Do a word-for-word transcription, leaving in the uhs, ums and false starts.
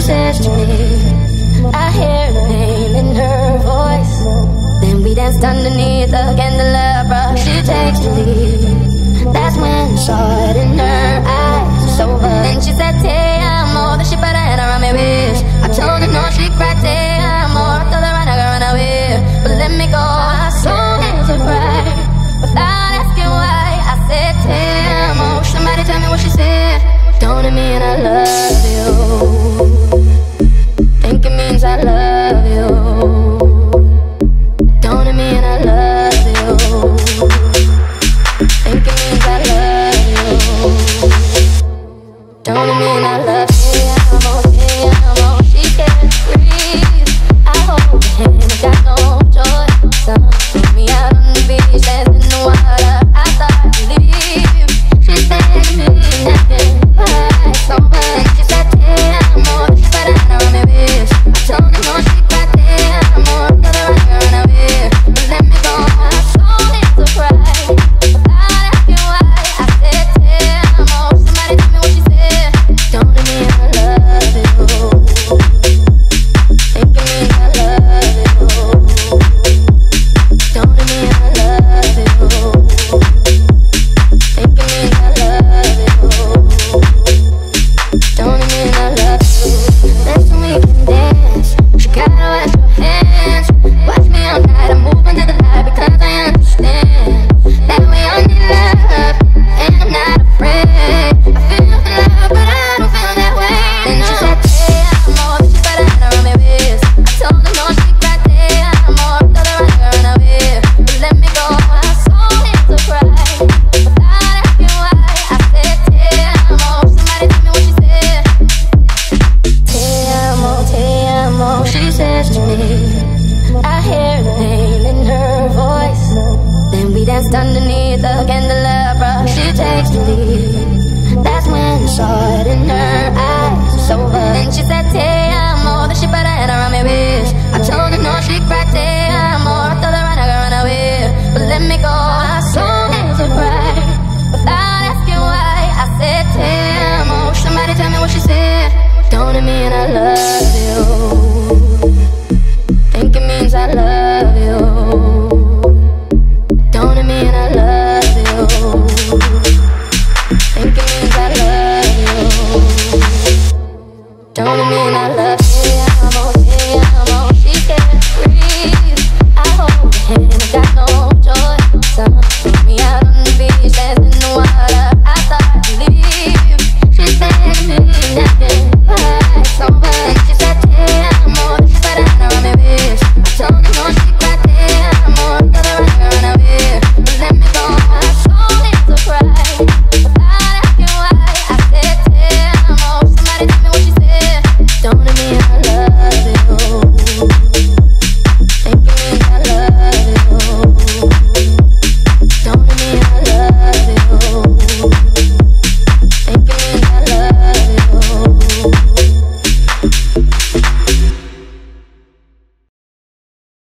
says to me. I hear the pain in her voice. Then we danced underneath the candelabra. She takes the lead. That's when I saw it in her eyes. It's over. Then she said, Te amo. Then she put her hand around my waist. I told her no, she cried, Te amo. I told her run, I gotta run away, but let me go. I saw there's a cry without asking why. I said, Te amo. Somebody tell me what she said. Don't it mean I love you? Think it means I love you. Don't it mean I love you? Think it means I love you. Don't it mean I love you? Te amo, she can't breathe. I hold her hand, I got no choice. Sun took me out on the beach, danced in the water. I thought to leave. She said to me, nothing. So much, she said, Te amo. She put her hand around my waist. I told her no, she cried, Te amo. I told her run, run away, but let me go. My soul is a cry without asking why. I said, Te amo. Somebody tell me what she said. Don't it mean I love you? Think it means I love you. Don't it mean I love you? Think it means I love you. Don't it mean I love you? That's when we can dance. You gotta wash your hands. Watch me all night, I'm moving to the light because I understand that we all need love, and I'm not afraid. I feel the love, but I don't feel that way. Then she said, Te amo, then she put her hand around my waist. I told her no, she cried, Te amo. I told her run, run away, but let me go. My soul is a cry without asking why. I said, Te amo. Somebody tell me what she said. Te amo, te amo, she says to me. I hear the pain in her voice. Then we danced underneath the candelabra. She takes the lead. That's when I saw it in her eyes. It's over. Then she said, Te amo. Then she put her hand around my waist. I told her no, she cried, Te amo. I told her run, I gotta run away, but let me go. I saw there's a cry without asking why. I said, Te amo. Somebody tell me what she said. Don't it mean I love you?